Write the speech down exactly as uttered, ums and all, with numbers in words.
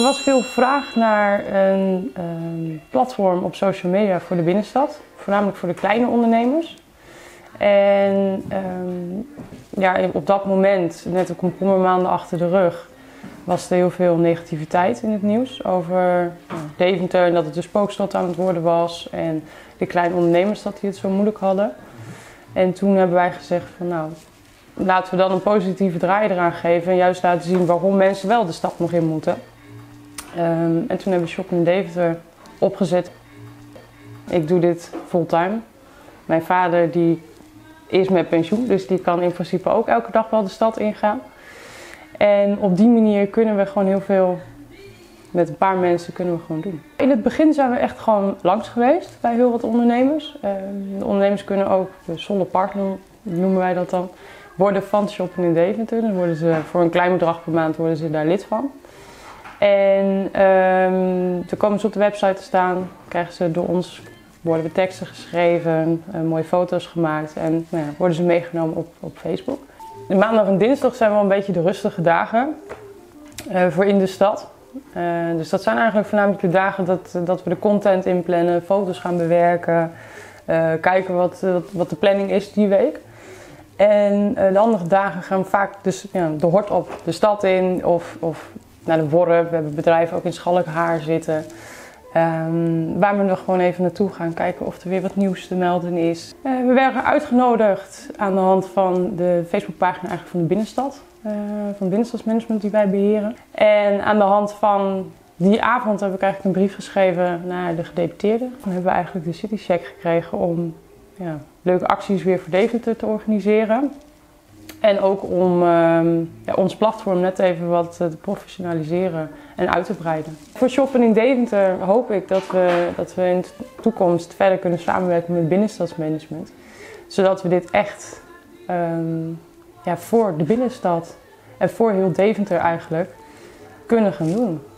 was veel vraag naar een um, platform op social media voor de binnenstad. Voornamelijk voor de kleine ondernemers. En um, ja, op dat moment, net de komkommermaanden achter de rug, was er heel veel negativiteit in het nieuws over nou, Deventer en dat het een spookstad aan het worden was. En de kleine ondernemers dat die het zo moeilijk hadden. En toen hebben wij gezegd van nou, laten we dan een positieve draai eraan geven. En juist laten zien waarom mensen wel de stad nog in moeten. Um, en toen hebben we Shop in Deventer opgezet. Ik doe dit fulltime. Mijn vader die is met pensioen, dus die kan in principe ook elke dag wel de stad ingaan. En op die manier kunnen we gewoon heel veel, met een paar mensen kunnen we gewoon doen. In het begin zijn we echt gewoon langs geweest bij heel wat ondernemers. De ondernemers kunnen ook, zonder partner noemen wij dat dan, worden van Shop in Deventer. Dan worden ze voor een klein bedrag per maand worden ze daar lid van. En um, dan komen ze op de website te staan, krijgen ze door ons, worden we teksten geschreven, uh, mooie foto's gemaakt en nou ja, worden ze meegenomen op, op Facebook. De maandag en dinsdag zijn wel een beetje de rustige dagen uh, voor in de stad. Uh, dus dat zijn eigenlijk voornamelijk de dagen dat, dat we de content inplannen, foto's gaan bewerken, uh, kijken wat, wat, wat de planning is die week. En uh, de andere dagen gaan we vaak dus, ja, de hort op de stad in of, of naar de Worp. We hebben bedrijven ook in Schalkhaar zitten. Um, waar we nog gewoon even naartoe gaan kijken of er weer wat nieuws te melden is. Uh, we werden uitgenodigd aan de hand van de Facebookpagina eigenlijk van de binnenstad. Uh, van binnenstadsmanagement die wij beheren. En aan de hand van die avond heb ik eigenlijk een brief geschreven naar de gedeputeerden. Dan hebben we eigenlijk de citycheck gekregen om ja, leuke acties weer voor Deventer te organiseren. En ook om um, ja, ons platform net even wat te professionaliseren en uit te breiden. Voor Shoppen in Deventer hoop ik dat we, dat we in de toekomst verder kunnen samenwerken met binnenstadsmanagement. Zodat we dit echt um, ja, voor de binnenstad en voor heel Deventer eigenlijk kunnen gaan doen.